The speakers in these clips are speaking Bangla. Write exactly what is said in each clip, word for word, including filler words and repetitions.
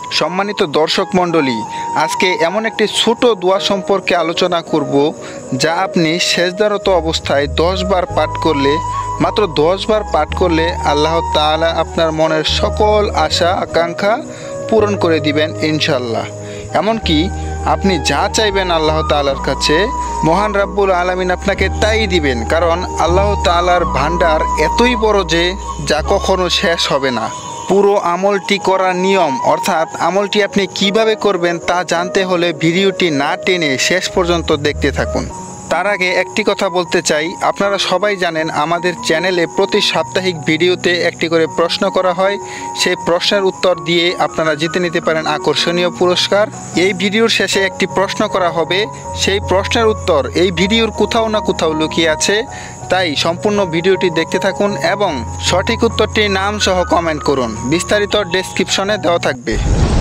সম্মানিত দর্শক মণ্ডলী, আজকে এমন একটি ছোট দোয়া সম্পর্কে আলোচনা করব যা আপনি সেজদারত অবস্থায় দশ বার পাঠ করলে, মাত্র দশ বার পাঠ করলে আল্লাহ তাআলা আপনার মনের সকল আশা আকাঙ্ক্ষা পূরণ করে দিবেন ইনশাল্লাহ। এমনকি আপনি যা চাইবেন আল্লাহ তাআলার কাছে, মহান রাব্বুল আলামিন আপনাকে তাই দিবেন। কারণ আল্লাহ তাআলার ভান্ডার এতই বড় যে যা কখনো শেষ হবে না। পুরো আমলটি করার নিয়ম, অর্থাৎ আমলটি আপনি কিভাবে করবেন তা জানতে হলে ভিডিওটি না টেনে শেষ পর্যন্ত দেখতে থাকুন। তার আগে একটি কথা বলতে চাই, আপনারা সবাই জানেন আমাদের চ্যানেলে প্রতি সাপ্তাহিক ভিডিওতে একটি করে প্রশ্ন করা হয়। সেই প্রশ্নের উত্তর দিয়ে আপনারা জিতে নিতে পারেন আকর্ষণীয় পুরস্কার। এই ভিডিওর শেষে একটি প্রশ্ন করা হবে, সেই প্রশ্নের উত্তর এই ভিডিওর কোথাও না কোথাও লুকিয়ে আছে। তাই সম্পূর্ণ ভিডিওটি দেখতে থাকুন এবং সঠিক উত্তরটির নাম সহ কমেন্ট করুন। বিস্তারিত ডেসক্রিপশনে দেওয়া থাকবে।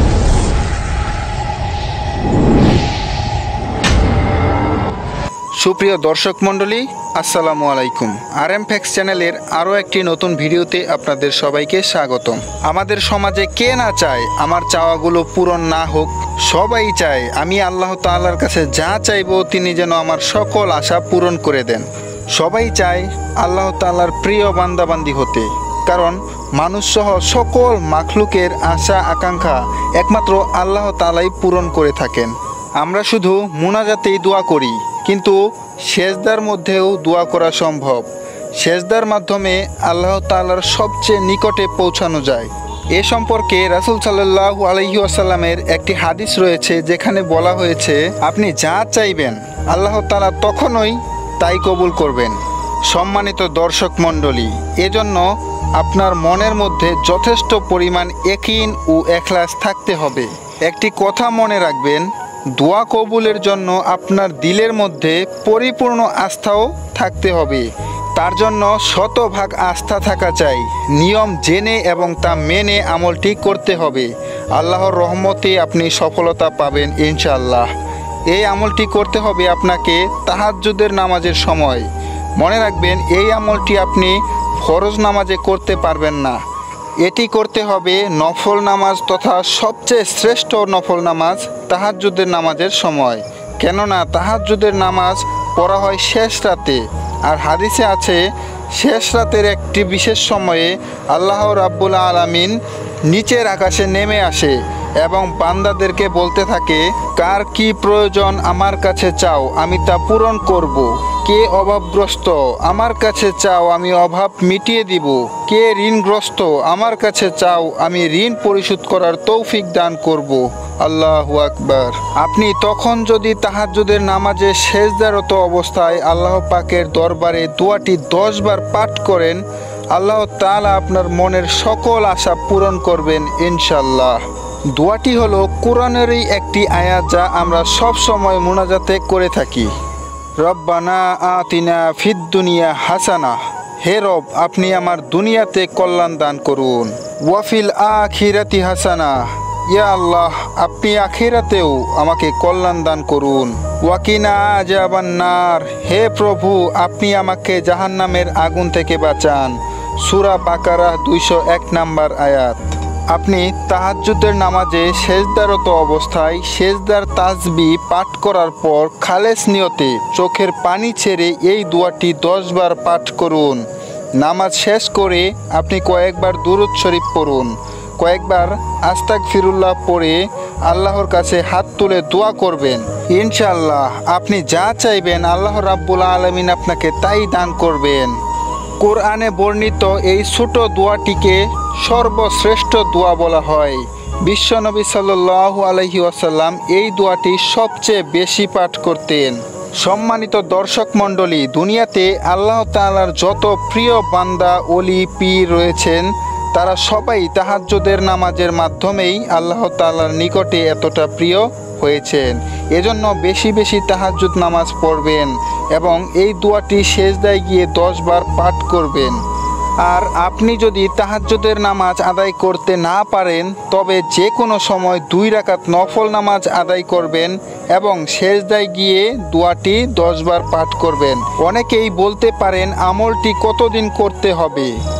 সুপ্রিয় দর্শক মণ্ডলী, আসসালামু আলাইকুম। আর এম ফ্যাক্স চ্যানেলের আরও একটি নতুন ভিডিওতে আপনাদের সবাইকে স্বাগতম। আমাদের সমাজে কে না চায় আমার চাওয়াগুলো পূরণ না হোক? সবাই চায় আমি আল্লাহ তাআলার কাছে যা চাইব তিনি যেন আমার সকল আশা পূরণ করে দেন। সবাই চায় আল্লাহ তাআলার প্রিয় বান্দাবান্দি হতে, কারণ মানুষসহ সকল মাখলুকের আশা আকাঙ্ক্ষা একমাত্র আল্লাহ তাআলাই পূরণ করে থাকেন। আমরা শুধু মুনাজাতেই দোয়া করি, কিন্তু সেজদার মধ্যেও দোয়া করা সম্ভব। সেজদার মাধ্যমে আল্লাহ তাআলার সবচেয়ে নিকটে পৌঁছানো যায়। এ সম্পর্কে রাসূল সাল্লাল্লাহু আলাইহি ওয়াসাল্লামের একটি হাদিস রয়েছে, যেখানে বলা হয়েছে আপনি যা চাইবেন আল্লাহ তাআলা তখনই তাই কবুল করবেন। সম্মানিত দর্শক মণ্ডলী, এজন্য আপনার মনের মধ্যে যথেষ্ট পরিমাণ ইয়াকিন ও ইখলাস থাকতে হবে। একটি কথা মনে রাখবেন, দোয়া কবুলের জন্য আপনার দিলের মধ্যে পরিপূর্ণ আস্থাও থাকতে হবে। তার জন্য শতভাগ আস্থা থাকা চাই। নিয়ম জেনে এবং তা মেনে আমলটি করতে হবে। আল্লাহর রহমতে আপনি সফলতা পাবেন ইনশাআল্লাহ। এই আমলটি করতে হবে আপনাকে তাহাজ্জুদের নামাজের সময়। মনে রাখবেন, এই আমলটি আপনি ফরজ নামাজে করতে পারবেন না। এটি করতে হবে নফল নামাজ তথা সবচেয়ে শ্রেষ্ঠ নফল নামাজ তাহাজ্জুদের নামাজের সময়। কেননা তাহাজ্জুদের নামাজ পড়া হয় শেষ রাতে। আর হাদিসে আছে, শেষ রাতের একটি বিশেষ সময়ে আল্লাহ রাব্বুল আলামিন নিচের আকাশে নেমে আসে এবং বান্দাদেরকে বলতে থাকে, কার কি প্রয়োজন আমার কাছে চাও, আমি তা পূরণ করব। কে অভাবগ্রস্ত আমার কাছে চাও, আমি অভাব মিটিয়ে দিব। কে ঋণগ্রস্ত আমার কাছে চাও, আমি ঋণ পরিশোধ করার তৌফিক দান করব। আল্লাহু আকবার। আপনি তখন যদি তাহাজ্জুদের নামাজে সেজদারত অবস্থায় আল্লাহ পাকের দরবারে দোয়াটি দশ বার পাঠ করেন, আল্লাহ তাআলা আপনার মনের সকল আশা পূরণ করবেন ইনশাআল্লাহ। দোয়াটি হলো কোরআনেরই একটি আয়াত, যা আমরা সব সময় মুনাজাতে করে থাকি। রব্বানা আতিনা ফিদ দুনিয়া হাসানা, হে রব আপনি আমার দুনিয়াতে কল্যাণ দান করুন। ওয়াফিল আখিরাতি হাসানা, ইয়া আল্লাহ আপনি আখিরাতেও আমাকে কল্যাণ দান করুন। ওয়াকিনা আযাবান নার, হে প্রভু আপনি আমাকে জাহান্নামের আগুন থেকে বাঁচান। সূরা বাকারা দুইশো এক নম্বর আয়াত। আপনি তাহাজ্জুদের নামাজে সেজদারত অবস্থায় সেজদার তাসবিহ পাঠ করার পর খালেস নিয়তে চোখের পানি ছেড়ে এই দোয়াটি দশ বার পাঠ করুন। নামাজ শেষ করে আপনি কয়েকবার দুরূদ শরীফ পড়ুন, কয়েকবার আস্তাগফিরুল্লাহ পড়ে আল্লাহর কাছে হাত তুলে দোয়া করবেন। ইনশাআল্লাহ আপনি যা চাইবেন আল্লাহ রাব্বুল আলামিন আপনাকে তাই দান করবেন। কোরআনে বর্ণিত এই ছোট দোয়াটিকে সর্বশ্রেষ্ঠ দোয়া বলা হয়। বিশ্বনবী সাল্লাল্লাহু আলাইহি ওয়াসাল্লাম এই দোয়াটি সবচেয়ে বেশি পাঠ করতেন। সম্মানিত দর্শক মণ্ডলী, দুনিয়াতে আল্লাহ তাআলার যত প্রিয় বান্দা ওলি পীর রয়েছেন, তারা সবাই তাহাজ্জুদের নামাজের মাধ্যমেই আল্লাহ তাআলার নিকটে এতটা প্রিয় হয়েছেন। এজন্য বেশি বেশি তাহাজ্জুদ নামাজ পড়বেন এবং এই দোয়াটি সেজদায় গিয়ে দশ বার পাঠ করবেন। আর আপনি যদি তাহাজ্জুদের নামাজ আদায় করতে না পারেন, তবে যে কোনো সময় দুই রাকাত নফল নামাজ আদায় করবেন এবং সেজদায় গিয়ে দোয়াটি দশ বার পাঠ করবেন। অনেকেই বলতে পারেন আমলটি কতদিন করতে হবে।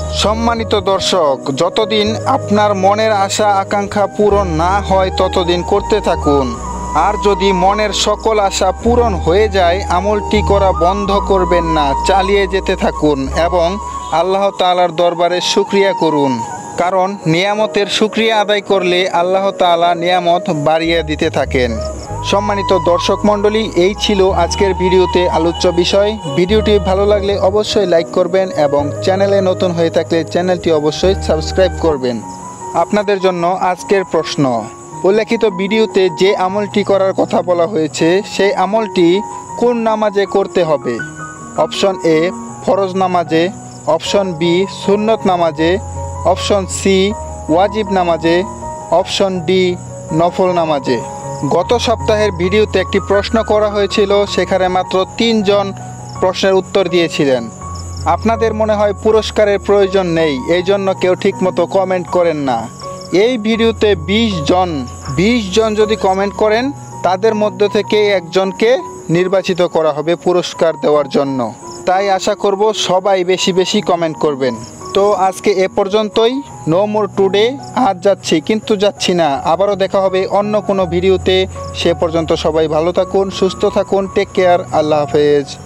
সম্মানিত দর্শক, যতদিন আপনার মনের আশা আকাঙ্ক্ষা পূরণ না হয় ততদিন করতে থাকুন। আর যদি মনের সকল আশা পূরণ হয়ে যায় আমলটি করা বন্ধ করবেন না, চালিয়ে যেতে থাকুন এবং আল্লাহ তাআলার দরবারে শুকরিয়া করুন। কারণ নিয়ামতের শুকরিয়া আদায় করলে আল্লাহ তাআলা নিয়ামত বাড়িয়ে দিতে থাকেন। সম্মানিত দর্শক মণ্ডলী, এই ছিল আজকের ভিডিওতে আলোচ্য বিষয়। ভিডিওটি ভালো লাগলে অবশ্যই লাইক করবেন এবং চ্যানেলে নতুন হয়ে থাকলে চ্যানেলটি অবশ্যই সাবস্ক্রাইব করবেন। আপনাদের জন্য আজকের প্রশ্ন, উল্লেখিত ভিডিওতে যে আমলটি করার কথা বলা হয়েছে সেই আমলটি কোন নামাজে করতে হবে? অপশন এ ফরজ নামাজে, অপশন বি সুন্নত নামাজে, অপশন সি ওয়াজিব নামাজে, অপশন ডি নফল নামাজে। গত সপ্তাহের ভিডিওতে একটি প্রশ্ন করা হয়েছিল, সেখানে মাত্র তিনজন প্রশ্নের উত্তর দিয়েছিলেন। আপনাদের মনে হয় পুরস্কারের প্রয়োজন নেই, এই জন্য কেউ ঠিকমতো কমেন্ট করেন না। এই ভিডিওতে বিশ জন বিশ জন যদি কমেন্ট করেন তাদের মধ্য থেকে একজনকে নির্বাচিত করা হবে পুরস্কার দেওয়ার জন্য। তাই আশা করব সবাই বেশি বেশি কমেন্ট করবেন। তো আজকে এ পর্যন্তই। No more today. আজ যাচ্ছি কিন্তু যাচ্ছি না, আবারও দেখা হবে অন্য কোনো ভিডিওতে। সে পর্যন্ত সবাই ভালো থাকুন, সুস্থ থাকুন। Take care. আল্লাহ হাফেজ।